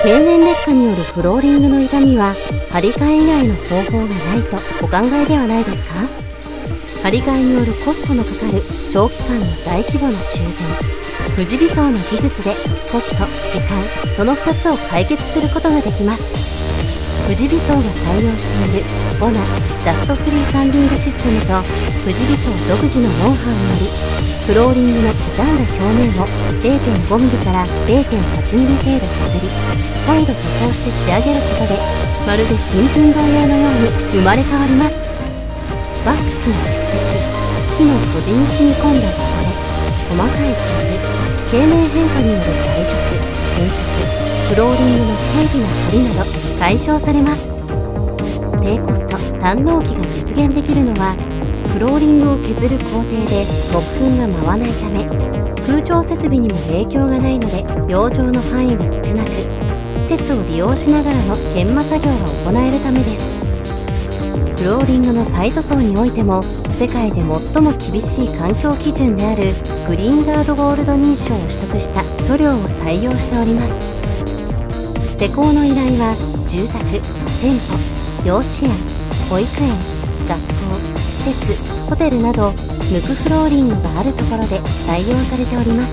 経年劣化によるフローリングの傷みは張り替え以外の方法がないとお考えではないですか？張り替えによるコストのかかる長期間の大規模な修繕、富士微装の技術でコスト、時間、その2つを解決することができます。富士微装が採用しているボナダストフリーサンディングシステムと富士微装独自のノウハウにより、フローリングの傷んだ表面を 0.5mm から 0.8mm 程度削り、再度塗装して仕上げることで、まるで新品同様のように生まれ変わります。ワックスの蓄積、木の素地に染み込んだ汚れ、細かい傷、経年変化による退色、変色、フローリングの軽微な取りなど解消されます。低コスト単納期が実現できるのは、フローリングを削る工程で木粉が舞わないため、空調設備にも影響がないので養生の範囲が少なく、施設を利用しながらの研磨作業が行えるためです。フローリングの再塗装においても、世界で最も厳しい環境基準であるグリーンガードゴールド認証を取得した塗料を採用しております。施工の依頼は住宅、店舗、幼稚園、保育園、学校、施設、ホテルなど無垢フローリングがあるところで採用されております。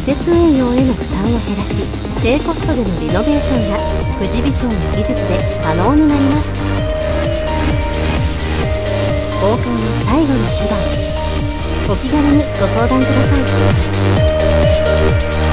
施設運用への負担を減らし、低コストでのリノベーションが富士微装の技術で可能になります。交換の最後の手段、お気軽にご相談ください。